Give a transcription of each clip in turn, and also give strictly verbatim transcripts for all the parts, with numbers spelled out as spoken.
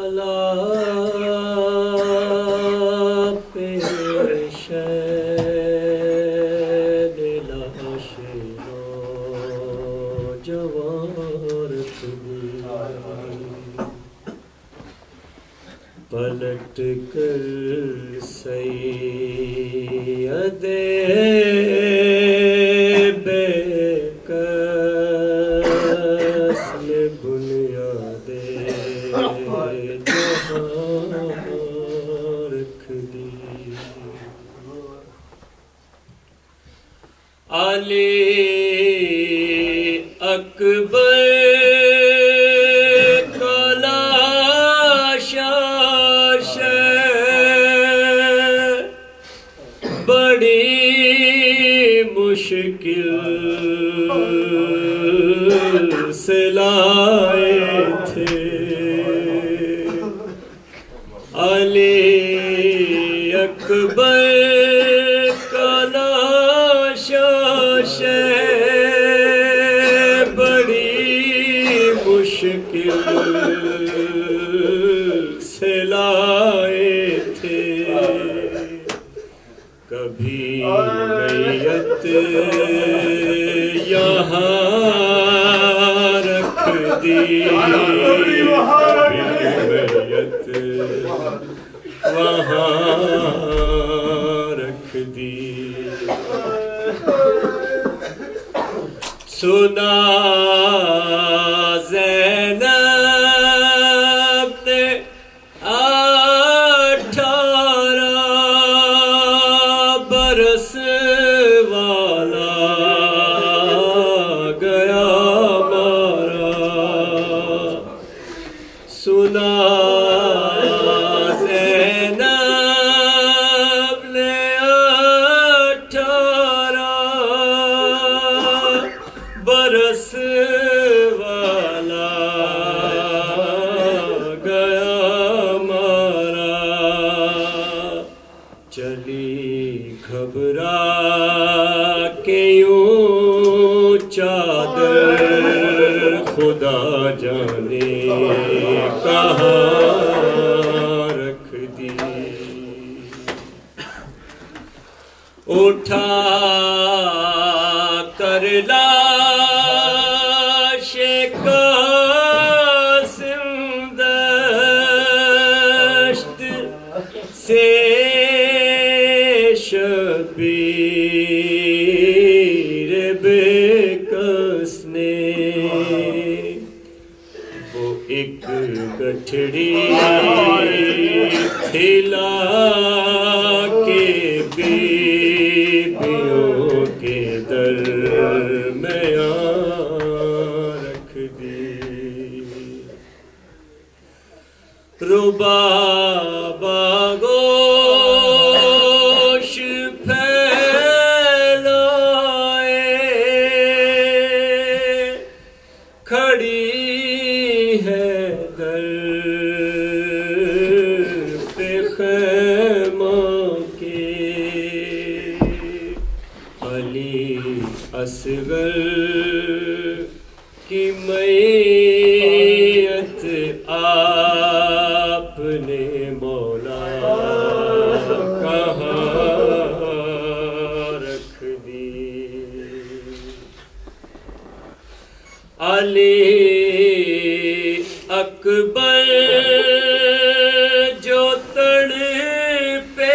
پلٹ کر سید بے کس نے بنیاد جہاں رکھ دی. علی اکبر مشکل سے لائے تھے. علی اکبر کا لاشا بڑی مشکل سے لائے تھے. کبھی میت یہاں رکھ دی، کبھی میت وہاں رکھ دی. سنا زینب نے اٹھارہ برس والا گیا مارا. سنا زینب نے اٹھارہ برس والا گیا مارا. چلی گھبرا کے یوں چادر خدا جانے کہاں رکھ دی. اٹھا کر لاش قاسم دشت سے شبیر بے کس نے وہ ایک گٹھڑی کھلا کے بیویوں کے درمیان رکھ دی. رباب آغوش پھیلائے کھڑی ہے در پہ خیمہ کے. علی اصغر کی میت آپ نے مولا کہاں رکھ دی. علی اکبر جو تڑپے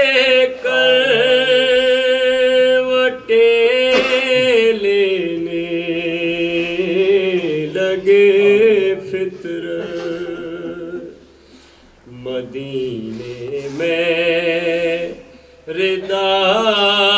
کروٹیں لینے لگے فطرت. مدینے میں ردا